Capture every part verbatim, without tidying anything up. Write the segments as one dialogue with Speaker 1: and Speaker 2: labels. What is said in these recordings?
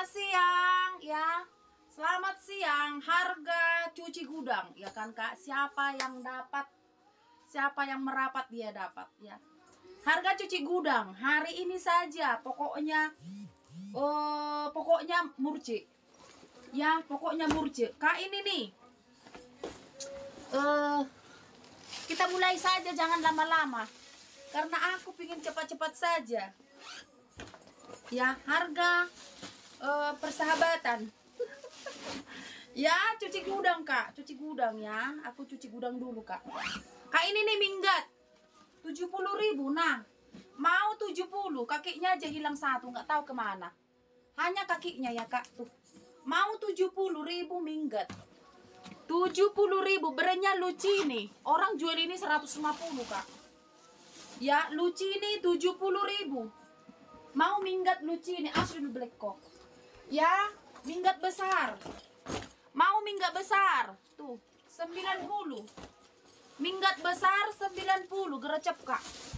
Speaker 1: Selamat siang ya. Selamat siang. Harga cuci gudang ya kan Kak. Siapa yang dapat, siapa yang merapat dia dapat ya. Harga cuci gudang hari ini saja pokoknya uh, pokoknya murce. Ya, pokoknya murce. Kak ini nih. Uh, kita mulai saja, jangan lama-lama. Karena aku pingin cepat-cepat saja. Ya, harga uh, persahabatan. Ya, cuci gudang Kak, cuci gudang ya. Aku cuci gudang dulu Kak. Kak ini nih minggat tujuh puluh ribu. Nah, mau tujuh puluh, kakinya aja hilang satu, nggak tahu kemana. Hanya kakinya ya Kak tuh. Mau tujuh puluh ribu minggat. tujuh puluh ribu berenya Lucini. Orang jual ini seratus lima puluh Kak. Ya, Lucini tujuh puluh ribu. Mau minggat Lucini asli black kok. Ya, minggat besar. Mau minggat besar. Tuh, sembilan puluh. Minggat besar sembilan puluh, gerecep Kak.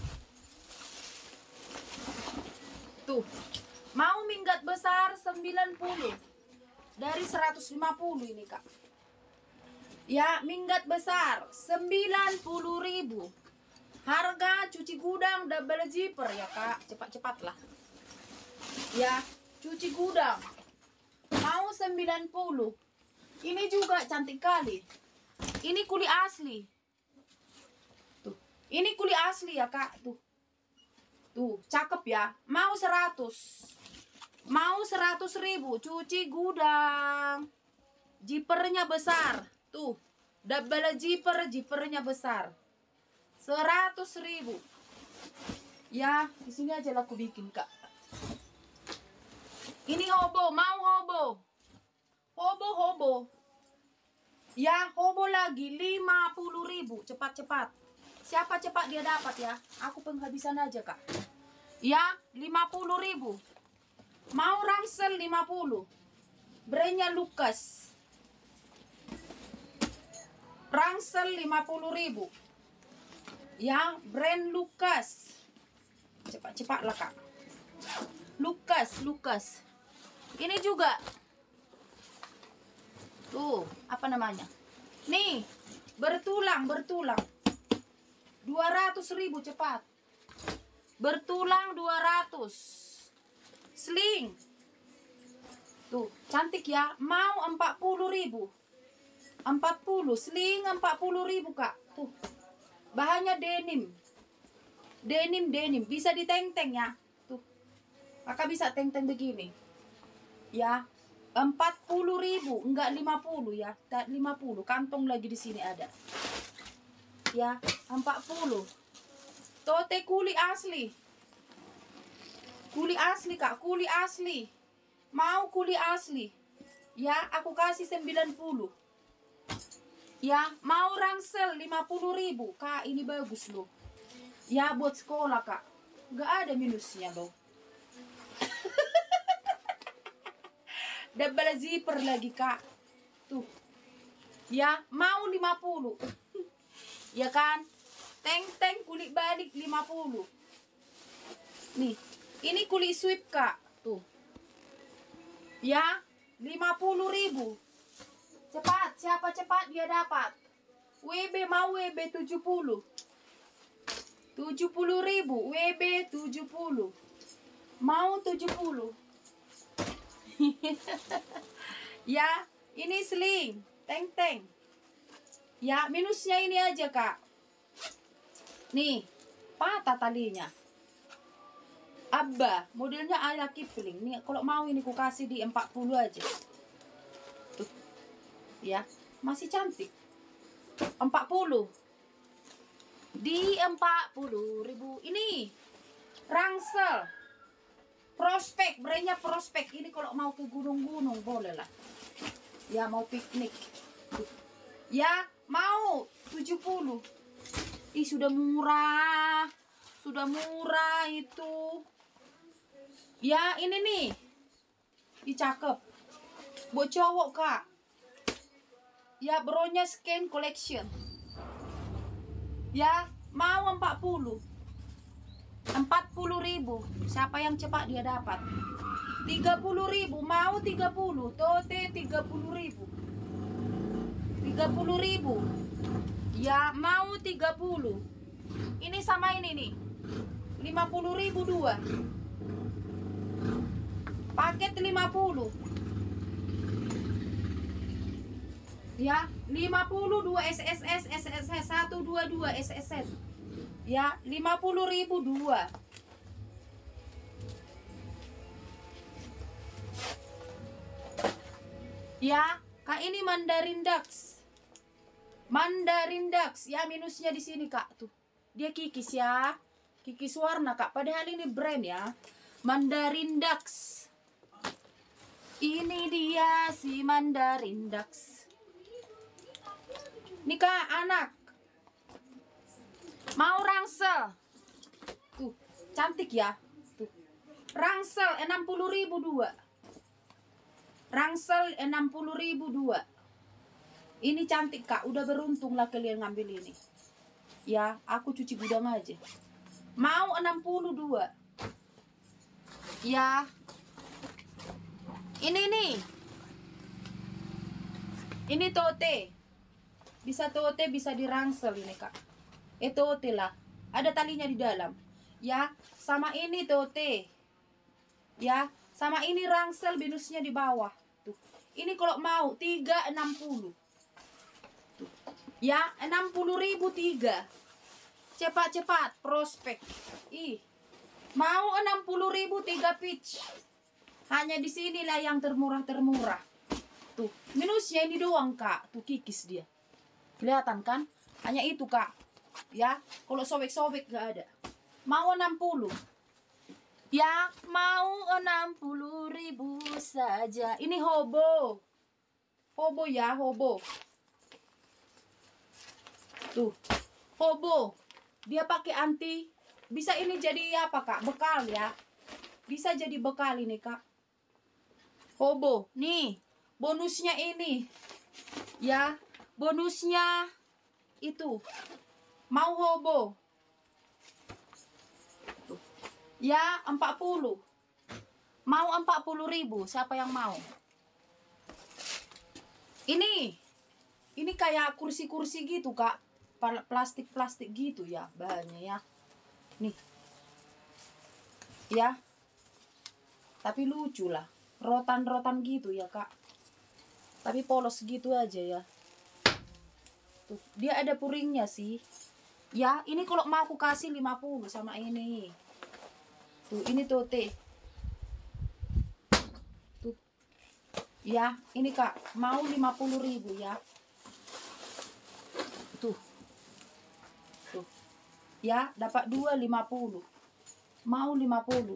Speaker 1: Tuh. Mau minggat besar sembilan puluh. Dari seratus lima puluh ini Kak. Ya, minggat besar sembilan puluh ribu. Harga cuci gudang double zipper ya Kak. Cepat-cepatlah. Ya, cuci gudang. Mau sembilan puluh. Ini juga cantik kali. Ini kulit asli. Tuh. Ini kulit asli ya Kak. Tuh. Tuh, cakep ya. Mau seratus. Mau seratus ribu. Cuci gudang. Zippernya besar. Tuh. Double zipper, zippernya besar. Seratus ribu. Ya, di sini aja lah aku bikin Kak. Ini hobo, mau hobo. Hobo, hobo. Ya, hobo lagi lima puluh ribu. Cepat-cepat. Siapa cepat dia dapat ya. Aku penghabisan aja Kak. Ya, lima puluh ribu. Mau rangsel lima puluh. Brandnya Lucas. Rangsel lima puluh ribu. Ya, brand Lucas. Cepat-cepat lah Kak. Lucas, Lucas. Ini juga. Tuh, apa namanya? Nih, bertulang, bertulang. dua ratus ribu cepat. Bertulang dua ratus. Sling. Tuh, cantik ya. Mau empat puluh ribu. empat puluh. Sling empat puluh ribu Kak. Tuh. Bahannya denim. Denim, denim. Bisa diteng-teng ya. Tuh. Kakak bisa teng-teng begini. Ya, empat puluh ribu, enggak lima puluh ya, lima puluh, kantong lagi di sini ada. Ya, empat puluh. Tote kuli asli. Kuli asli Kak, kuli asli. Mau kuli asli. Ya, aku kasih sembilan puluh. Ya, mau rangsel lima puluh ribu. Kak, ini bagus loh. Ya, buat sekolah Kak. Enggak ada minusnya loh. Double zipper lagi Kak. Tuh. Ya, mau lima puluh. Ya kan? Teng-teng kulit balik lima puluh. Nih, ini kulit sweep Kak. Tuh. Ya, lima puluh ribu. Cepat, siapa cepat dia dapat. W B mau W B tujuh puluh. tujuh puluh ribu, W B tujuh puluh. Mau tujuh puluh. Ya, ini sling, teng-teng. Ya, minusnya ini aja Kak. Nih, patah talinya. Abba, modelnya Ayla Kipling. Nih, kalau mau ini ku kasih di empat puluh aja. Tuh. Ya, masih cantik. empat puluh. Di empat puluh ribu. Ini rangsel. Prospek, brandnya Prospek. Ini kalau mau ke gunung-gunung boleh lah. Ya, mau piknik. Ya, mau tujuh puluh. Ih, sudah murah. Sudah murah itu. Ya, ini nih. Ih, cakep. Buat cowok Kak. Ya, bronya Skin Collection. Ya, mau empat puluh. empat puluh ribu. Siapa yang cepat dia dapat. Tiga puluh ribu. Mau tiga puluh. Tote tiga puluh ribu. Tiga puluh ribu. Ya mau tiga puluh. Ini sama ini nih. Lima puluh ribu dua. Paket lima puluh. Ya, lima puluh dua S S S S S S satu dua dua S S S. Ya, lima puluh ribu dua. Ya, Kak, ini Mandarin Ducks. Mandarin Ducks. Ya, minusnya di sini, Kak. Tuh. Dia kikis ya. Kikis warna, Kak. Padahal ini brand ya. Mandarin Ducks. Ini dia si Mandarin Ducks. Nih, Kak, anak. Mau rangsel. Tuh, cantik ya. Tuh. Rangsel enam puluh ribu dua. Rangsel enam puluh ribu dua. Ini cantik, Kak. Udah beruntung lah kalian ngambil ini. Ya, aku cuci gudang aja. Mau enam puluh dua. Ya. Ini nih. Ini tote. Bisa tote, bisa dirangsel ini, Kak. Eh, tote lah. Ada talinya di dalam. Ya, sama ini tote. Ya, sama ini rangsel binusnya di bawah. Tuh. Ini kalau mau tiga enam puluh. Tuh. Ya, enam puluh ribu tiga. Cepat-cepat prospek. Ih. Mau enam puluh ribu tiga pitch. Hanya di sinilah yang termurah-termurah. Tuh, minusnya ini doang, Kak. Tuh kikis dia. Kelihatan kan? Hanya itu, Kak. Ya, kalau sobek-sobek gak ada. Mau enam puluh. Ya, mau enam puluh ribu saja. Ini hobo. Hobo ya, hobo. Tuh. Hobo. Dia pakai anti. Bisa ini jadi apa, Kak? Bekal ya. Bisa jadi bekal ini, Kak. Hobo. Nih, bonusnya ini. Ya, bonusnya itu. Mau hobo. Tuh. Ya, empat puluh. Mau empat puluh ribu. Siapa yang mau? Ini. Ini kayak kursi-kursi gitu, Kak. Plastik-plastik gitu ya bahannya ya. Nih. Ya. Tapi lucu lah. Rotan-rotan gitu ya, Kak. Tapi polos gitu aja ya. Tuh, dia ada puringnya sih. Ya, ini kalau mau aku kasih lima puluh sama ini. Tuh, ini tote. Tuh. Ya, ini, Kak, mau lima puluh ribu ya. Tuh. Tuh. Ya, dapat dua lima puluh. Mau lima puluh.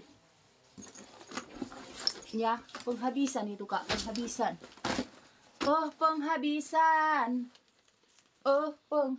Speaker 1: Ya, penghabisan itu, Kak, penghabisan. Oh, penghabisan. Oh,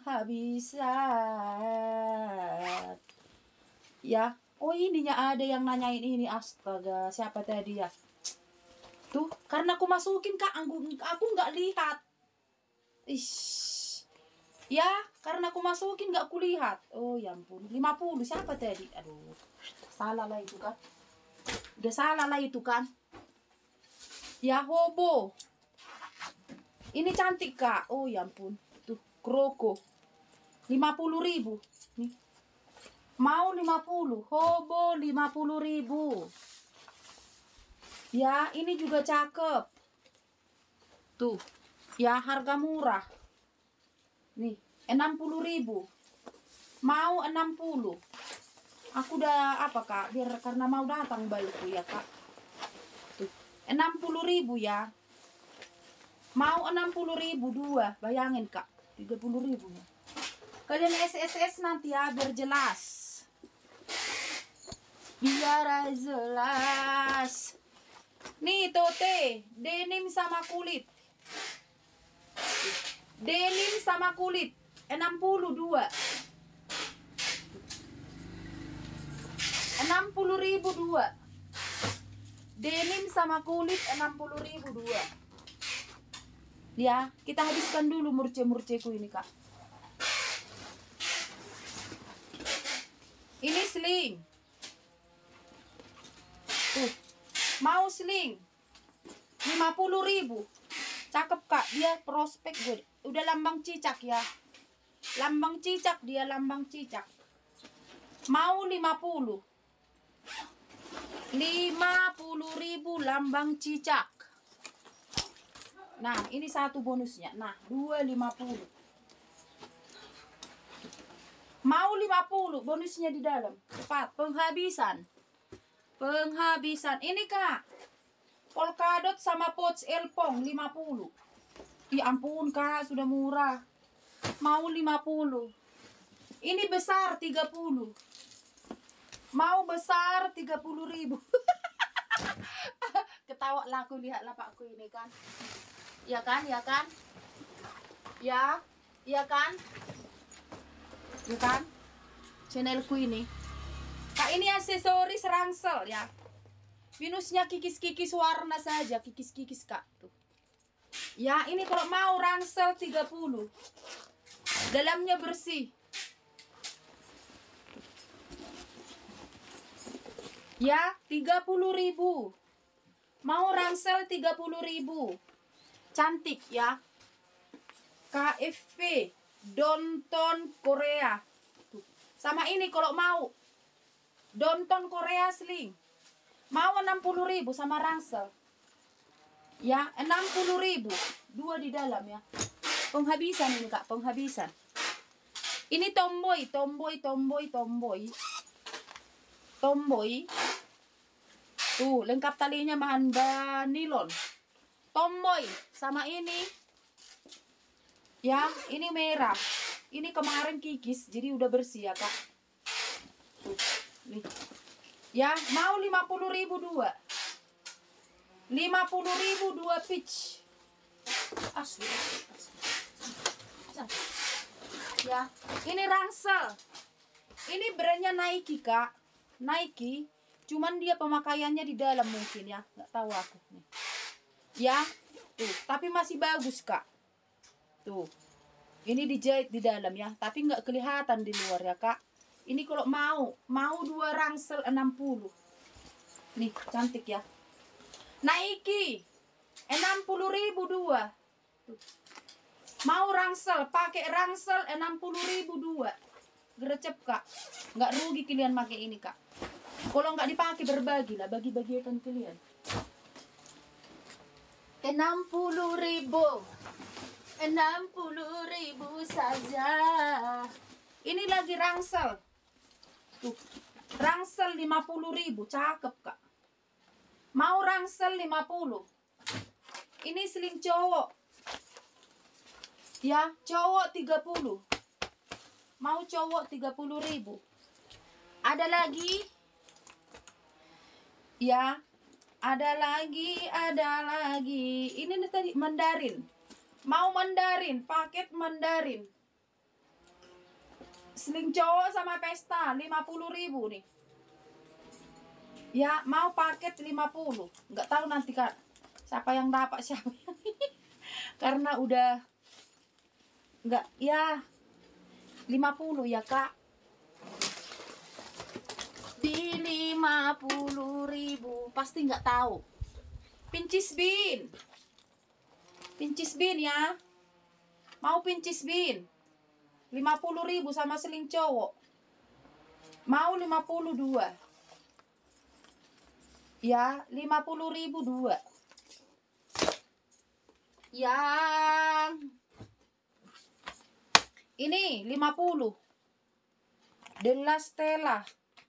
Speaker 1: penghabisan. Ya, oh ininya ada yang nanyain ini. Astaga, siapa tadi ya? Tuh, karena aku masukin, Kak, aku, aku nggak lihat. Ish. Ya, karena aku masukin nggak kulihat. Oh, ya ampun. lima puluh, siapa tadi? Aduh, salah lah itu kan. Udah salah lah itu kan. Ya, hobo. Ini cantik, Kak. Oh, ya ampun. Tuh, kroko. lima puluh ribu. Nih. Mau lima puluh. Hobo lima puluh ribu. Ya, ini juga cakep. Tuh. Ya, harga murah. Nih, enam puluh ribu. Mau enam puluh. Aku udah apa, Kak? Biar karena mau datang balikku ya, Kak. Tuh, enam puluh ribu ya. Mau enam puluh ribu dua. Bayangin, Kak. tiga puluh ribu ya. Kalian S S S nanti ya, biar jelas. Biar jelas. Nih, tote. Denim sama kulit. Denim sama kulit. enam puluh dua. enam puluh ribu dua. Denim sama kulit enam puluh ribu dua. Ya, kita habiskan dulu murce-murceku ini, Kak. Ini sling. Mau sling lima puluh ribu. Cakep Kak, dia prospek gue. Udah lambang cicak ya. Lambang cicak dia, lambang cicak. Mau lima puluh. lima puluh ribu lambang cicak. Nah, ini satu bonusnya. Nah, dua lima puluh. Mau lima puluh, bonusnya di dalam. Cepat, penghabisan. Penghabisan. Ini Kak. Polkadot sama pouch elpong lima puluh. Ya ampun Kak, sudah murah. Mau lima puluh. Ini besar tiga puluh. Mau besar tiga puluh ribu. Ketawa lah aku, lihatlah Pakku ini kan. Ya kan, ya kan? Ya, ya kan? Ya kan? Channelku ini. Kak, ini aksesoris rangsel ya. Minusnya kikis-kikis warna saja, kikis-kikis Kak tuh. Ya, ini kalau mau rangsel tiga puluh. Dalamnya bersih. Ya, tiga puluh ribu. Mau rangsel tiga puluh ribu. Cantik ya. K F V Donton Korea. Tuh. Sama ini kalau mau. Donton Korea sling. Mau enam puluh ribu sama rangsel. Ya, enam puluh ribu. Dua di dalam ya. Penghabisan ini Kak, penghabisan. Ini tomboy, tomboy, tomboy, tomboy. Tomboy. Tuh, lengkap talinya bahan nilon. Tomboy sama ini. Ya, ini merah. Ini kemarin kikis, jadi udah bersih ya Kak. Tuh, nih. Ya, mau lima puluh ribu dua. lima puluh ribu dua pitch. Asli. Ya, ini rangsel. Ini brandnya Nike Kak. Nike. Cuman dia pemakaiannya di dalam mungkin ya. Nggak tahu aku nih. Ya, tuh. Tapi masih bagus Kak. Tuh. Ini dijahit di dalam ya. Tapi nggak kelihatan di luar ya Kak. Ini kalau mau. Mau dua rangsel enam puluh. Nih, cantik ya. Nike enam puluh ribu dua. Tuh. Mau rangsel, pakai rangsel enam puluh ribu dua. Gerecep Kak. Nggak rugi kalian pakai ini Kak. Kalau nggak dipakai berbagi lah, bagi-bagikan kalian. enam puluh ribu. enam puluh ribu saja. Ini lagi rangsel. Tuh. Rangsel lima puluh ribu, cakep Kak. Mau rangsel lima puluh. Ini sling cowok. Ya, cowok tiga puluh. Mau cowok tiga puluh ribu. Ada lagi. Ya, ada lagi, ada lagi. Ini nih tadi Mandarin. Mau Mandarin, paket Mandarin. Sling cowok sama pesta lima puluh ribu nih. Ya, mau paket lima puluh. Nggak tahu nanti Kak. Siapa yang dapat siapa yang karena udah nggak ya lima puluh ya Kak. Di lima puluh ribu pasti nggak tahu. Pincis bin. Pincis bin ya. Mau pincis bin. lima puluh ribu sama sling cowok. Mau lima puluh dua. Ya, lima puluh ribu dua. Yang ini lima puluh. De La Stella.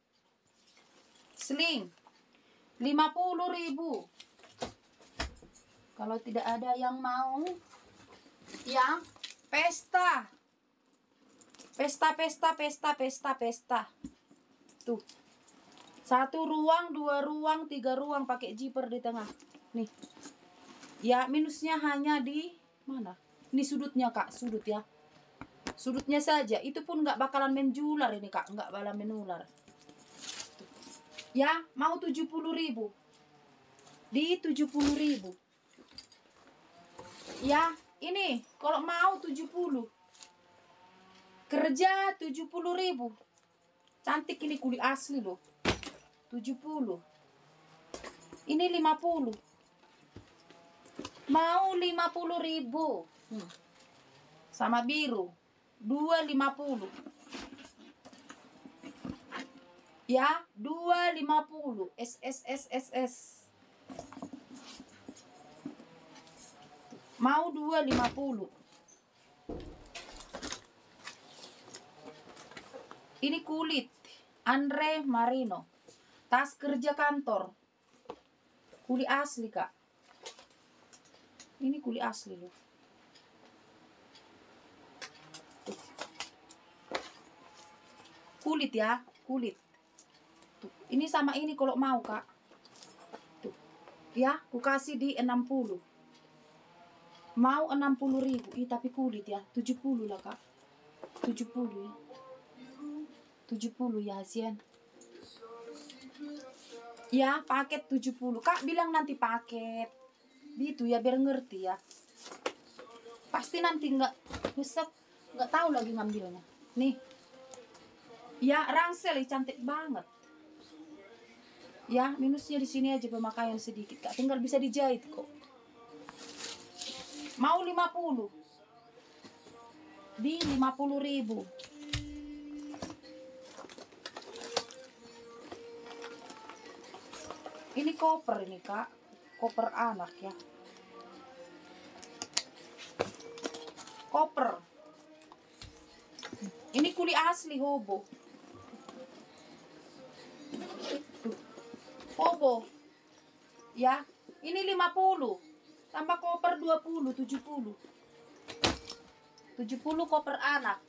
Speaker 1: Sling lima puluh ribu. Kalau tidak ada yang mau, yang pesta. Pesta, pesta, pesta, pesta, pesta. Tuh. Satu ruang, dua ruang, tiga ruang pakai zipper di tengah. Nih. Ya, minusnya hanya di mana? Ini sudutnya Kak, sudut ya. Sudutnya saja. Itu pun nggak bakalan menjular ini Kak, nggak bakalan menular. Ya, mau tujuh puluh ribu. Di tujuh puluh ribu. Ya, ini kalau mau tujuh puluh. Kerja tujuh puluh ribu. Cantik ini kulit asli loh. tujuh puluh. Ini lima puluh. Mau lima puluh ribu. Hmm. Sama biru. Dua lima puluh. Ya, dua lima puluh. S S S S S. Mau dua lima puluh. Ini kulit. Andre Marino. Tas kerja kantor. Kulit asli, Kak. Ini kulit asli loh. Tuh. Kulit ya, kulit. Tuh. Ini sama ini kalau mau, Kak. Tuh. Ya, ku kasih di enam puluh. Mau enam puluh ribu. Ih, tapi kulit ya, tujuh puluh lah, Kak. tujuh puluh ya. tujuh puluh ya, Hasian. Ya, paket tujuh puluh. Kak bilang nanti paket. Gitu ya, biar ngerti ya. Pasti nanti nggak besok nggak tahu lagi ngambilnya. Nih. Ya, rangsel cantik banget. Ya, minusnya di sini aja pemakaian sedikit, Kak. Tinggal bisa dijahit kok. Mau lima puluh. Di lima puluh ribu. Ini koper ini, Kak. Koper anak ya. Koper. Ini kulit asli hobo. Tuh. Hobo. Ya. Ini lima puluh. Tambah koper dua puluh, tujuh puluh. tujuh puluh koper anak.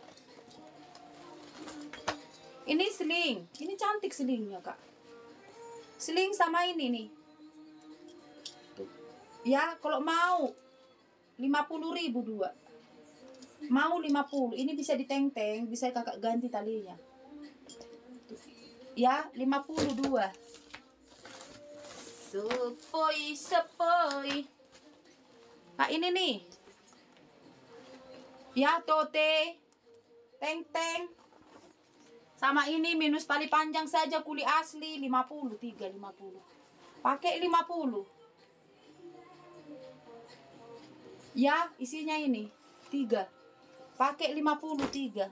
Speaker 1: Ini seling. Ini cantik selingnya, Kak. Seling sama ini nih. Tuh. Ya, kalau mau lima puluh ribu dua. Mau lima puluh. Ini bisa diteng-teng, bisa Kakak ganti talinya. Tuh. Ya, lima puluh dua. Sepoi, sepoi. Nah, ini nih. Ya, tote. Teng-teng. Sama ini minus tali panjang saja kulit asli lima puluh, tiga lima puluh. Pakai lima puluh. Ya, isinya ini tiga. Pakai lima puluh tiga.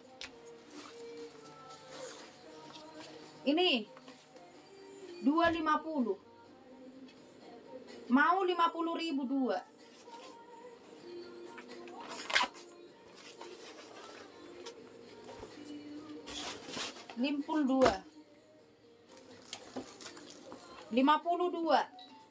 Speaker 1: Ini dua lima puluh. Mau lima puluh ribu dua. Limpul dua. lima puluh dua.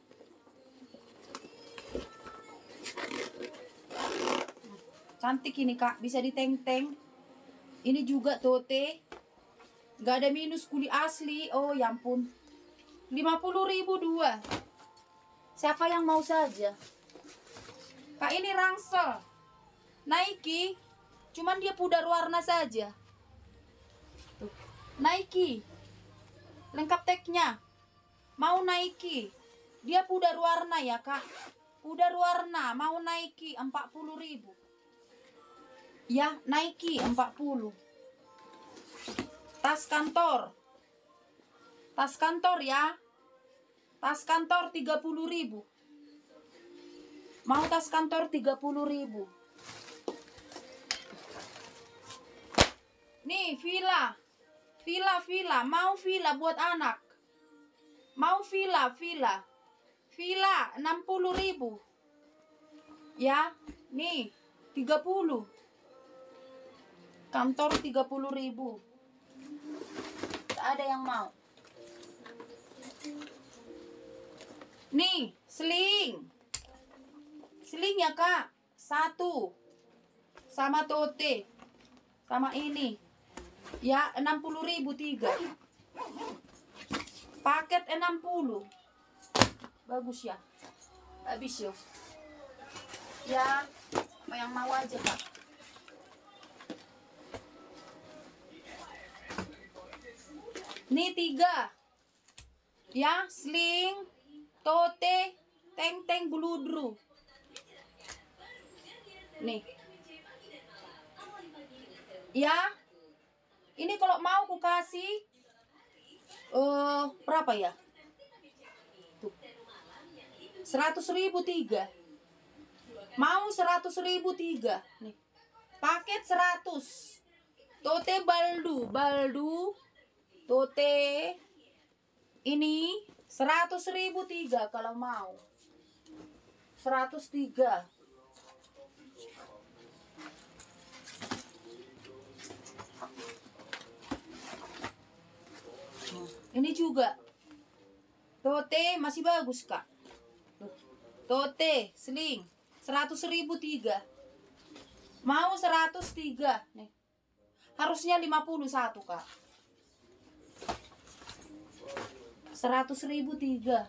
Speaker 1: Cantik ini, Kak. Bisa diteng-teng. Ini juga tote. Gak ada minus kulit asli. Oh ya ampun. lima puluh ribu dua. Siapa yang mau saja? Kak, ini rangsel Nike. Cuman dia pudar warna saja. Tuh. Nike. Lengkap tagnya. Mau Nike. Dia pudar warna ya, Kak. Pudar warna. Mau Nike empat puluh ribu. Ya, Nike empat puluh. Tas kantor. Tas kantor ya. Tas kantor tiga puluh ribu. Mau tas kantor tiga puluh ribu. Nih, villa. Villa, villa. Mau villa buat anak. Mau villa, villa. Villa enam puluh ribu. Ya, nih tiga puluh. Kantor tiga puluh ribu. Tak ada yang mau. Nih, seling. Seling ya, Kak. Satu. Sama tote. Sama ini. Ya, enam puluh ribu tiga. Paket enam puluh. Bagus ya. Habis ya. Ya, apa yang mau aja, Kak. Nih tiga. Ya, sling, tote, teng-teng, buludru. Nih. Ya. Ini kalau mau ku kasih uh, berapa ya? Seratus ribu tiga. Mau seratus ribu tiga. Nih. Paket seratus. Tote baldu, baldu. Tote ini seratus ribu tiga kalau mau. Seratus tiga. Ini juga. Tote masih bagus, Kak. Tote sling seratus ribu tiga. Mau seratus tiga nih. Harusnya lima puluh satu, Kak. Seratus ribu tiga.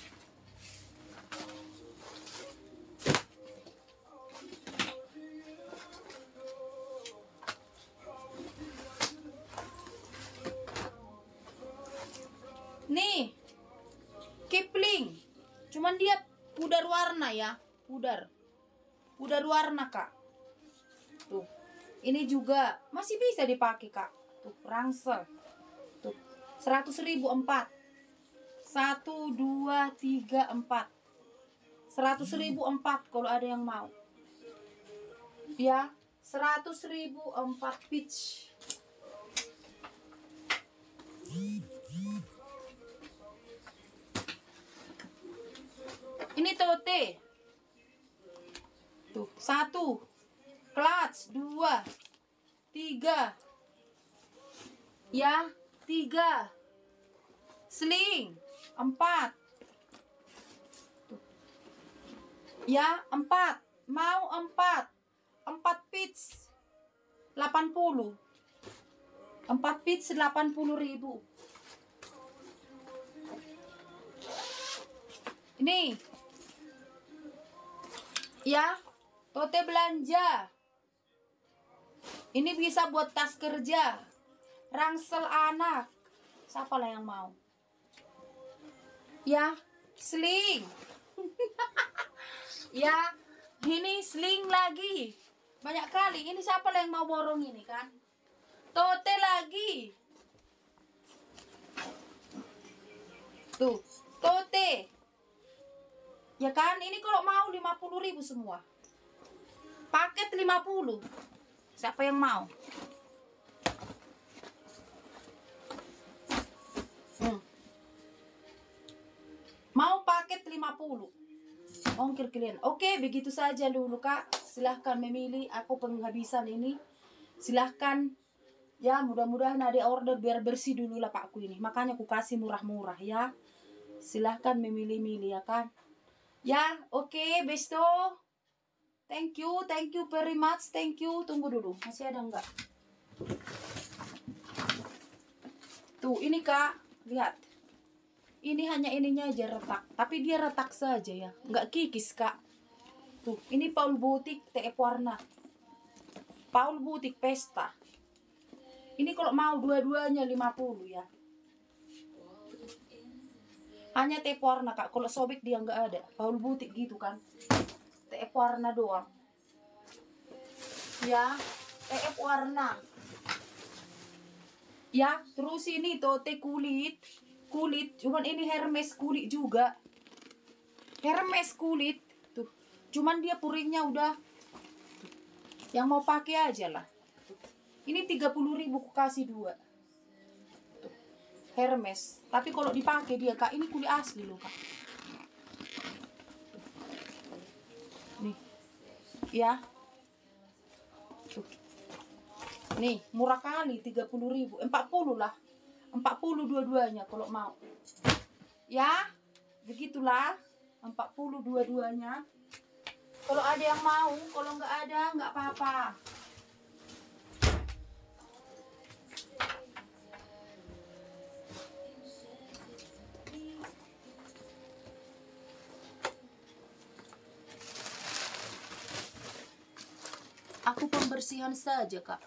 Speaker 1: Nih, Kipling. Cuman dia pudar warna ya, pudar. Pudar warna, Kak. Tuh. Ini juga masih bisa dipakai, Kak. Tuh, rangsel. Tuh, seratus ribu empat. Satu, dua, tiga, empat. Seratus ribu empat kalau ada yang mau. Ya, seratus ribu empat pitch. Ini tote. Tuh, satu. Clutch, dua. Tiga. Ya, tiga. Sling, empat. Tuh. Ya, empat. Mau empat. Empat pitch. delapan puluh. Empat pitch delapan puluh ribu. Ini. Ya, tote belanja. Ini bisa buat tas kerja. Rangsel anak. Siapa lah yang mau? Ya, sling. Ya, ini sling lagi. Banyak kali. Ini siapa lah yang mau borong ini kan? Tote lagi. Tuh, tote. Ya kan, ini kalau mau lima puluh ribu semua. Paket lima puluh. Siapa yang mau? Hmm. Mau paket lima puluh. Ongkir kalian. Oke, begitu saja dulu, Kak. Silahkan memilih. Aku penghabisan ini. Silahkan. Ya, mudah-mudahan ada order biar bersih dulu lah Pakku ini. Makanya aku kasih murah-murah ya. Silahkan memilih-milih ya kan. Ya, oke, okay, besto. Thank you, thank you very much, thank you. Tunggu dulu, masih ada enggak? Tuh, ini Kak, lihat. Ini hanya ininya aja retak, tapi dia retak saja ya, enggak kikis Kak. Tuh, ini Paul Boutique T F warna. Paul Boutique Pesta. Ini kalau mau dua-duanya lima puluh ya. Hanya T F warna Kak, kalau sobek dia nggak ada. Paul Boutique gitu kan. T F warna doang. Ya, T F warna. Ya, terus ini tote kulit. Kulit, cuman ini Hermes kulit juga. Hermes kulit. Tuh, cuman dia puringnya udah. Tuh. Yang mau pakai aja lah. Tuh. Ini tiga puluh ribu aku kasih dua. Hermes, tapi kalau dipakai dia Kak, ini kulit asli loh Kak. Nih, ya. Tuh. Nih, murah kali tiga puluh ribu, empat puluh lah. empat puluh dua-duanya kalau mau. Ya, begitulah. empat puluh dua-duanya. Kalau ada yang mau, kalau nggak ada nggak apa-apa. Aku pembersihan saja Kak.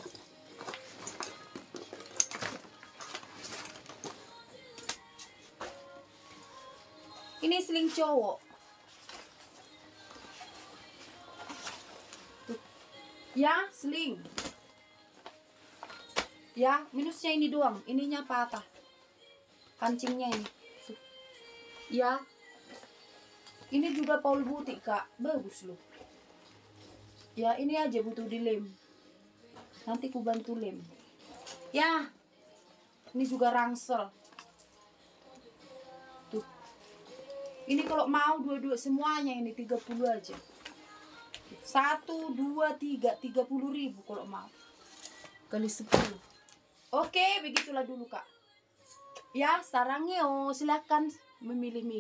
Speaker 1: Ini sling cowok. Tuh. Ya, sling. Ya, minusnya ini doang. Ininya patah. Kancingnya ini. Tuh. Ya. Ini juga Paul Butik kak, bagus loh. Ya ini aja butuh dilem. Nanti ku bantu lem. Ya, ini juga rangsel. Tuh. Ini kalau mau dua-dua semuanya ini tiga puluh aja. Satu, dua, tiga, tiga puluh ribu kalau mau. Kali sepuluh. Oke, begitulah dulu kak. Ya, sarangnya oh, silakan memilih-milih.